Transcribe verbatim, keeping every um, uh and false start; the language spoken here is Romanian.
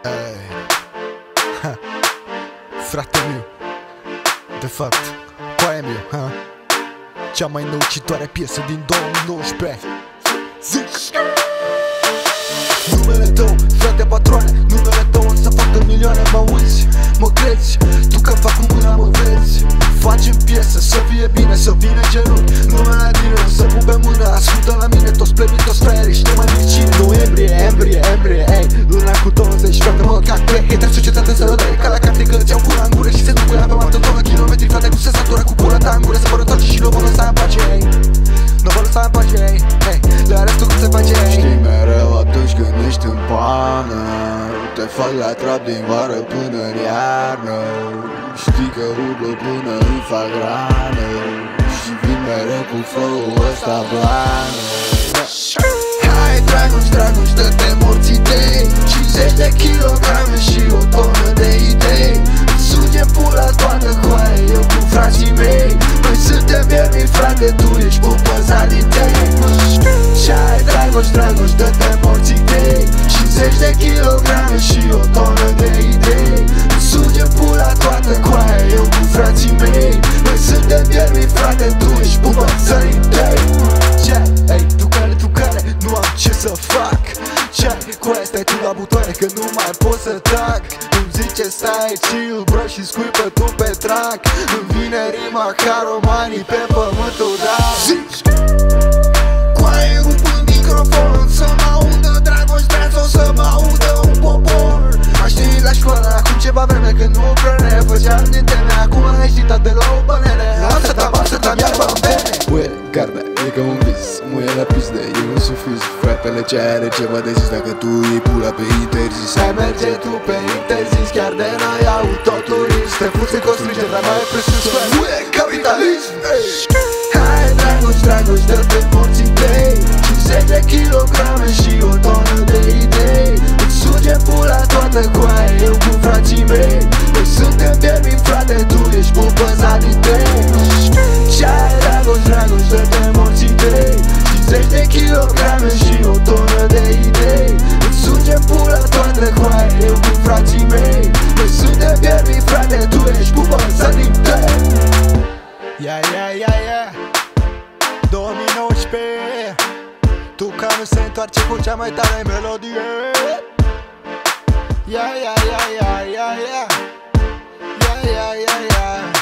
Ei. Ha. Frate-miu. De fapt, coaie-miu, ha? Cea mai naucitoare piesă din două mii nouăsprezece. Zic numele tău, frate patroane, numele tău o să facă milioane, m-auzi? Mă crezi? Tucan fac cu mâna, mă vezi? Facem piesă, să fie bine, să vină genunchi. Lumea tine, să pupe mână, asculta la mine. Toți plebii, toți fraierii, știu mai bine cine. Noiembrie-embrie-embrie, ei, luna cu douăzeci. Frate, mă cac pe hater, societatea să rădăie. Ca la carte că îți iau pula în gură și se duc la pe martă două kilometri. Frate, cu se satură cu pula ta în gură. Să mă rătoarce și nu vă lăsa în pace, ei. Nu vă lăsa în pace, ei, ei. Le arăt tu cum se face, ei. Știi mereu atunci când ești în pană, te fac la trap din vară până în iarnă. Știi că urlă până îi fac rană și vin mereu cu flow-ul ăsta blană. Hai Dragos, Dragos, dă-te morții tăi, cincizeci de kilograme și o tonă de idei. Sugem pula toată coaie, eu cu frații mei. Noi suntem viermi, frate, tu ești Pupaza Din Tei. Și hai Dragos, Dragos, dă-te morții tăi, cincizeci de kilograme și o tonă de idei. Sugem pula toată coaie, eu cu frații mei. Noi suntem viermi, frate, tu ești Pupaza Din Tei. Ce-ai, ei, Tucane, Tucane, nu am ce să fac. Ce-ai, coaie, stai tu la butoane, că nu mai pot să tac. Îmi zice stai chill, bro, și scuipă tu pe trac. Îmi vine rima ca romanii pe pământul rap. Zici coaie, rup în microfon, să mă audă Dragos, Dragos, să mă audă un popor. Aș ști la școală acum ceva vreme, când nu prea ne făceam din teme. Acum ai știtat de la o bănene. Am să tam, am să tam, iarbă în vene. Ue, garda, e ca un vis, muie la pizde, e un sufis. Fratele ce are ceva de zis, dacă tu iei pula pe interzis. Hai merge tu pe interzis, chiar de noi autoturism. Te fuți în construcție, dar mai presus cu el. Ue, capitalism. Hai Dragos, Dragos, dă-te morții tăi, cincizeci de kilograme și o tonă de idei. Îți suge pula toată coaie, eu cu frații mei. Noi suntem viermi, frate, tu ești Pupaza Din Tei. Și hai Dragos, Dragos, dă-te morții tăi, cincizeci de kilograme și o tonă de idei. Îți suge pula toată coaie, eu cu frații mei. Noi suntem viermi, frate, tu ești Pupaza Din Tei. Ia, ia, ia, ia, două mii nouăsprezece, Tucanu se întoarce cu cea mai tare melodie. Ia, ia, ia, ia, ia, ia, ia, ia, ia, ia.